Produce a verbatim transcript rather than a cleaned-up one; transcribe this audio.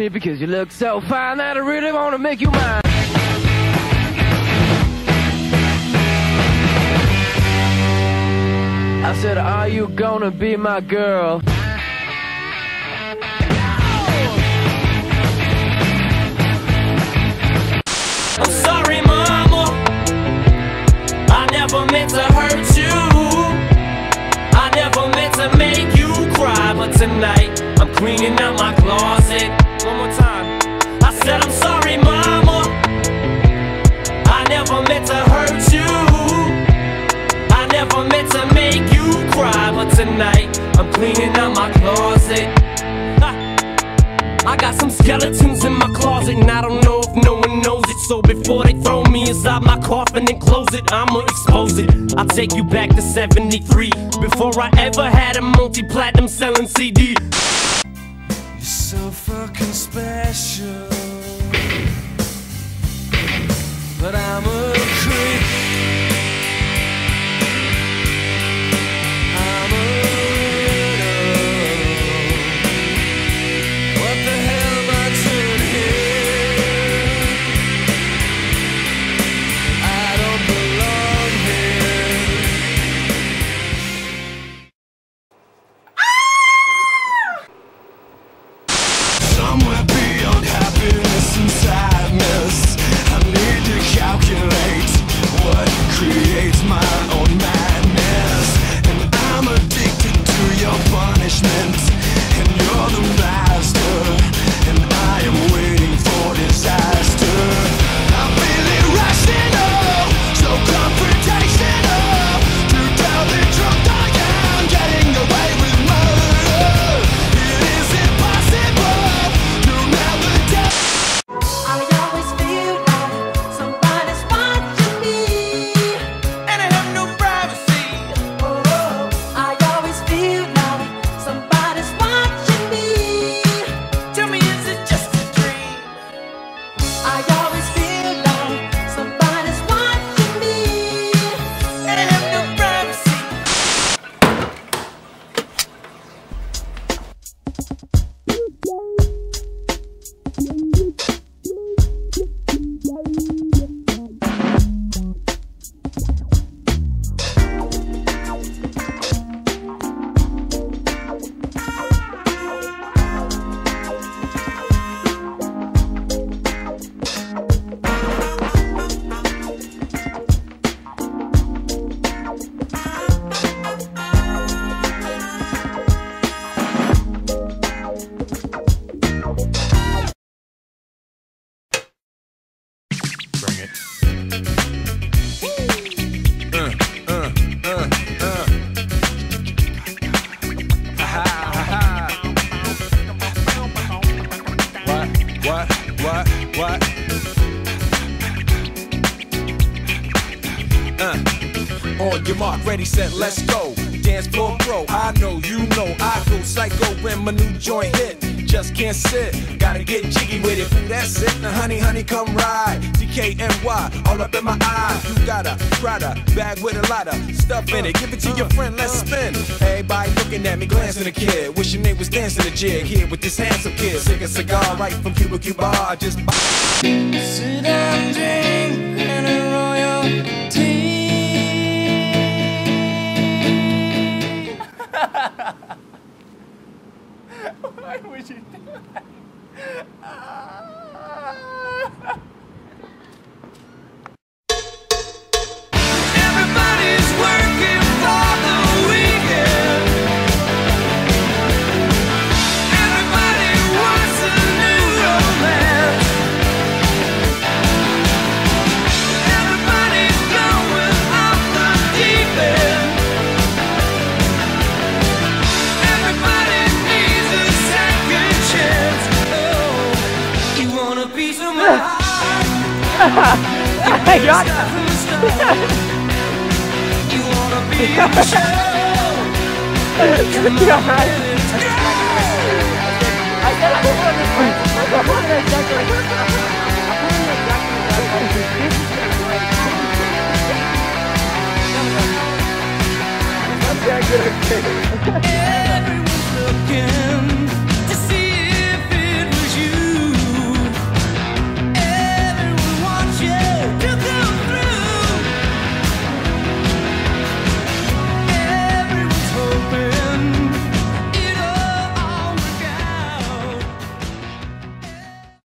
me because you look so fine that I really want to make you mine. I said, are you gonna be my girl? I'm sorry, mama, I never meant to hurt you. I never meant to make you cry, but tonight I'm cleaning out my closet. One more time. I said I'm sorry, mama, I never meant to hurt you. I never meant to make you cry, but tonight I'm cleaning out my closet. I got some skeletons in my closet, and I don't know if no one knows it. So before they throw me inside my coffin and close it, I'ma expose it. I'll take you back to seventy-three, before I ever had a multi-platinum selling C D. You're so fucking special, but I'm a creep. I'm a weirdo. What the hell am I doing here? I don't belong here. Somewhere beyond happiness and sadness, I need to calculate what creates my own madness. And I'm addicted to your punishment, and you're the master, and I am waiting for disaster. I'm feeling rational, so confrontational, to tell the truth I am getting away with murder. It is impossible to never tell. I always feel like somebody's watching me, And I have no privacy. oh, I always feel like somebody's watching me. Tell me, is it just a dream? I always feel like somebody's watching me. And I have no privacy. Bring it. Uh, uh, uh, uh. Ha ha ha. What? What? What? What? Uh. On your mark, ready, set, let's go. Dance floor pro, I know, you know, I go psycho when my new joint hit. Just can't sit, gotta get jiggy with it. Ooh, that's it, now honey, honey, come ride. D K N Y, all up in my eyes. You got a Prada bag with a lot of stuff in it. Give it to your friend, let's spin. Everybody looking at me, glancing a kid. Wishing they was dancing a jig here with this handsome kid. Sick a cigar right from Cuba Cuba. I just sit down, drink, and a royal tea. Why would you do that? Everybody's working for the weekend. Everybody wants a new romance. Everybody's going off the deep end. Everybody needs a second chance. Oh, you want a piece of my heart? I got it. You wanna be in the show? I said I wanted to I wanted exactly I wanted exactly Everyone's looking